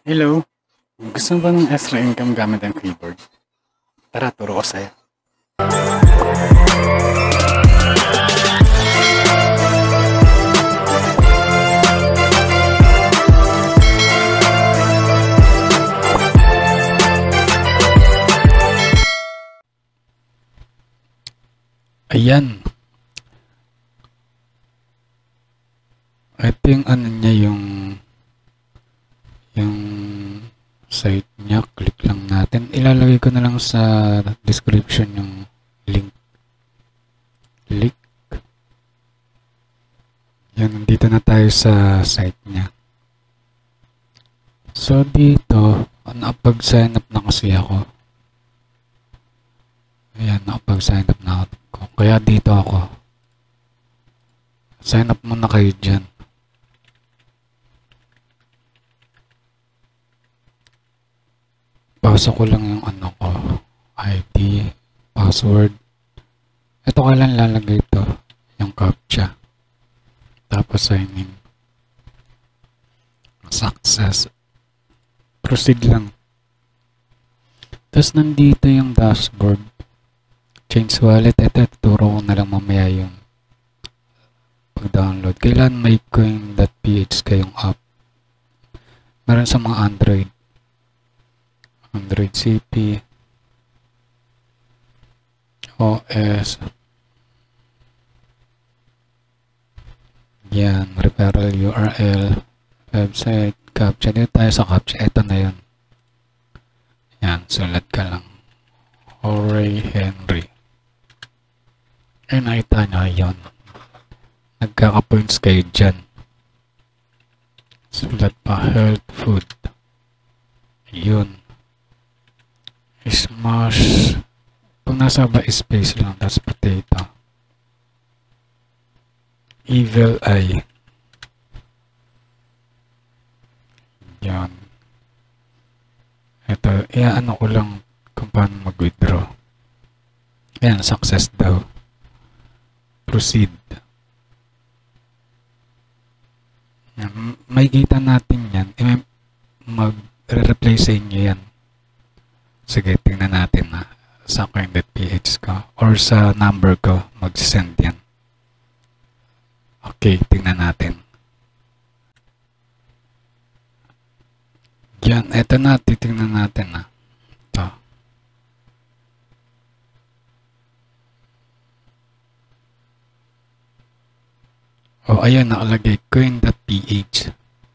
Hello, gusto mo ba ng extra income gamit ang keyboard? Tara, turo ko sa'yo. Ayan. Ito yung ano niya, yung site niya. Click lang natin. Ilalagay ko na lang sa description yung link. Click. Yan, nandito na tayo sa site niya. So, dito, nakapag-sign up na kasi ako. Ayan, nakapag-sign up na ako. Kaya dito ako. Sign up muna kayo dyan. Pasok ko lang yung ano ko. ID, password. Ito kailan lalagay ito. Yung captcha. Tapos sign in. Success. Proceed lang. Tapos nandito yung dashboard. Change wallet. Ito, tuturo ko na lang mamaya yung pag-download. Kailan may coin.ph kayong app. Meron sa mga Android CP, OS. Yan, referral URL, website, captcha. Dito tayo sa captcha. Ito na yun. Yan, sulat ka lang. Jorge Henry. Ay, nakita nyo yun. Nagkaka-points kayo dyan. Sulat pa, health food. Yun. Smash. Pag nasa ba space lang, tapos potato. Evil Eye. Yan. Ito, ano ko lang kung paano mag-withdraw. Yan, success daw. Proceed. Yan, may kita natin yan. Mag-replay sa inyo yan. Sige, tingnan natin na sa coin.ph ko or sa number ko mag-send yan. Okay, tingnan natin. Yan, eto na, titingnan natin na. Ito. Oh, ayan, nakalagay coin.ph.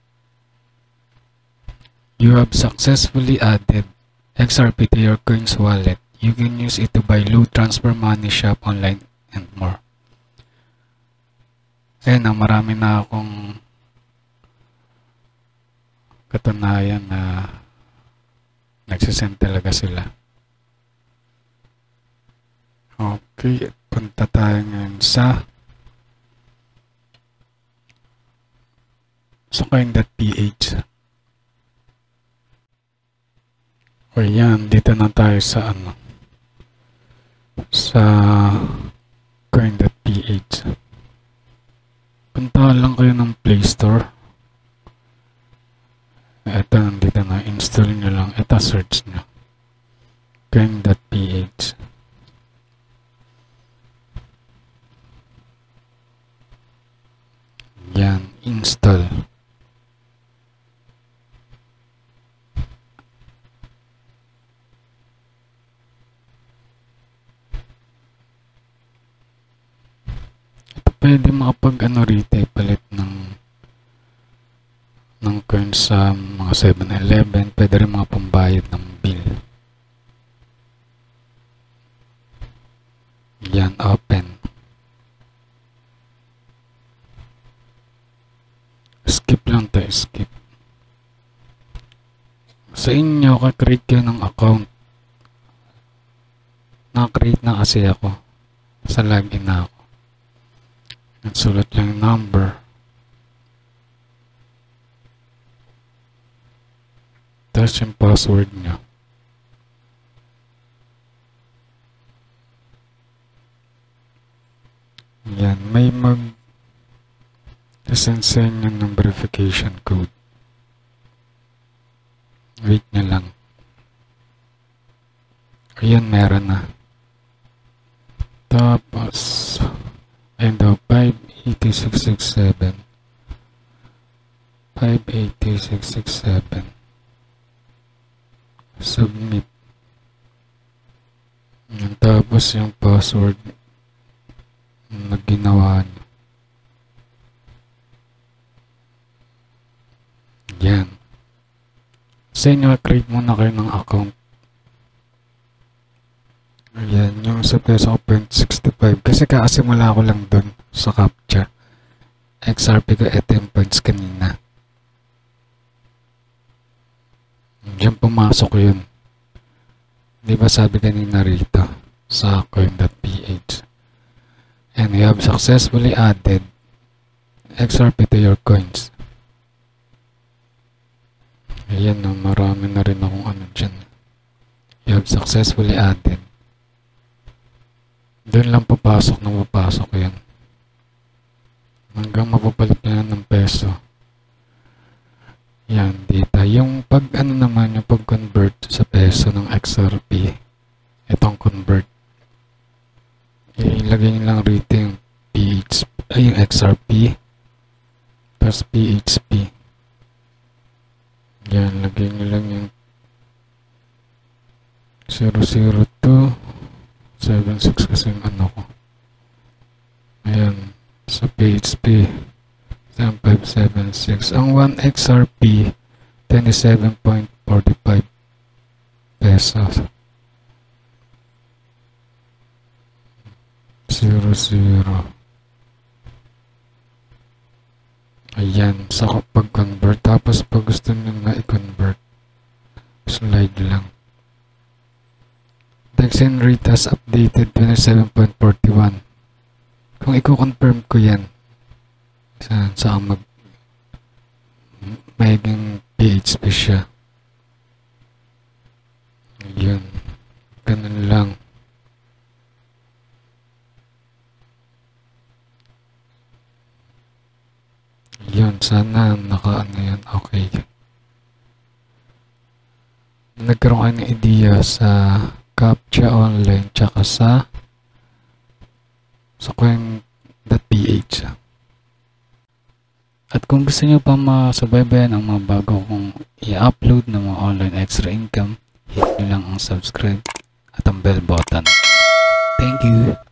You have successfully added XRP to your coins wallet. You can use it to buy loot, transfer money, shop online, and more. Ayan na, marami na akong katunayan na nagsisend talaga sila. Okay, punta tayo ngayon sa coin.ph. O yan, dito na tayo sa sa coin.ph. Punta lang kayo ng Play Store. Ito, nandito na. Install nyo lang. Ito, search nyo. coin.ph. Yan, install. Pwede makapag rito, palit ng coins sa mga 7-Eleven. Pwede rin mga pambayad ng bill. Yan, open. Skip lang tayo, skip. Sa inyo, kakreate kayo ng account. Nakakreate na kasi ako. Sa login na ako. Sulat lang yung number. Tapos yung password nyo. Yan, may send sa inyo ng verification code. Wait nyo lang. Ayan, meron na. Tapos, ayun daw, 58667. 58667. Submit. Ayan, tapos yung password na ginawa nyo. Yan. Sa inyo, create muna kayo ng account. Ayan, yung sa peso ko 0.65. Kasi kakasimula ko lang dun sa CAPTCHA. XRP ko, ito yung points kanina. Diyan pumasok yun. Di ba sabi kanina rito sa coin.ph. And you have successfully added XRP to your coins. Ayan, no, marami na rin akong ano dyan. You have successfully added. Doon lang papasok yan. Hanggang mapapalit na ng peso. Yan, data. Yung pag ano naman, yung pag-convert sa peso ng XRP, itong convert. Ilagay nyo lang rito yung yung XRP, tapos PHP. Yan, lagay nyo lang yung 00276 kasi yung ano ko. Ayan, sa PHP 7576. Ang 1 XRP 27.45 pesos. 00. Ayan, sa pag-convert. Tapos pag gusto nyo na i-convert, slide lang. Text and rate as updated 27.41. Kung i-confirm ko yan, saan magiging PHP siya. Yun. Ganun lang. Yun. Sana naka-ano yan. Okay. Nagkaroon kayo ng idea sa CAPTCHA online tsaka sa coin.ph. At kung gusto nyo pa masubaybayan ang mga bago kong i-upload ng mga online extra income, hit nyo lang ang subscribe at ang bell button. Thank you!